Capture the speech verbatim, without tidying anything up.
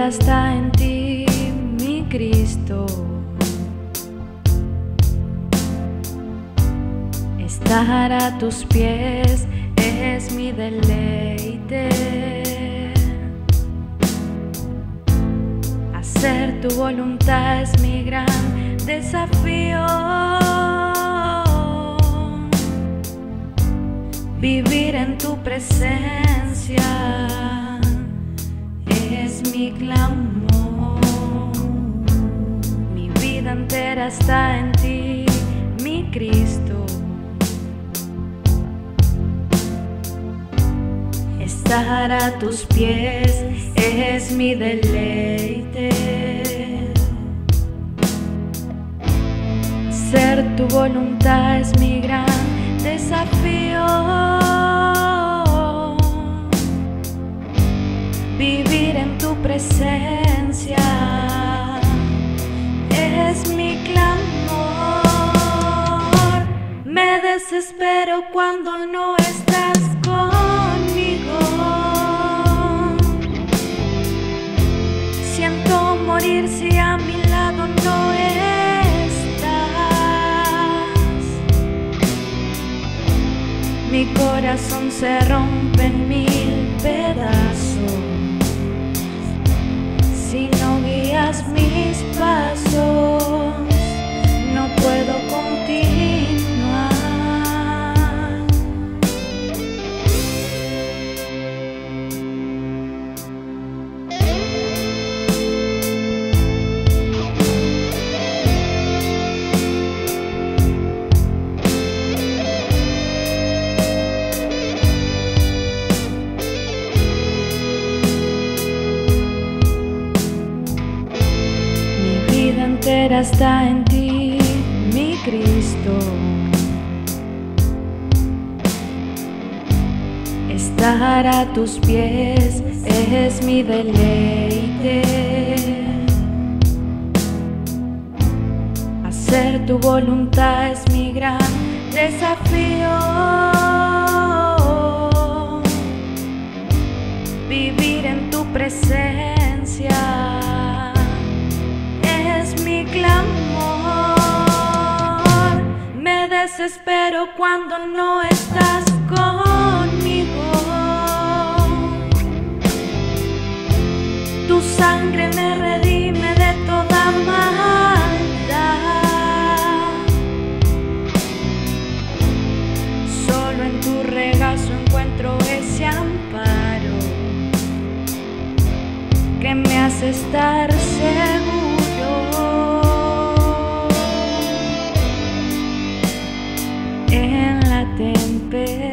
entera está en ti, mi Cristo. Estar a tus pies es mi deleite. Hacer tu voluntad es mi gran desafío. Vivir en tu presencia es mi clamor. Mi vida entera está en ti, mi Cristo. Estar a tus pies es mi deleite. Ser tu voluntad es mi gran desafío. Vivir en tu presencia es mi clamor. Me desespero cuando no estás conmigo. Siento morir si a mi lado no estás. Mi corazón se rompe en mil pedazos si no guías mis pasos. No puedo continuar. Entera está en ti, mi Cristo. Estar a tus pies es mi deleite. Hacer tu voluntad es mi gran desafío. Vivir en tu presencia mi clamor. Me desespero cuando no estás conmigo. Tu sangre me redime de toda maldad. Solo en tu regazo encuentro ese amparo que me hace estar seguro. En la tempestad.